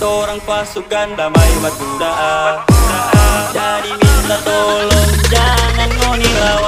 Torang pasukan damai Madura. Jadi minta tolong jangan ngoni lawan.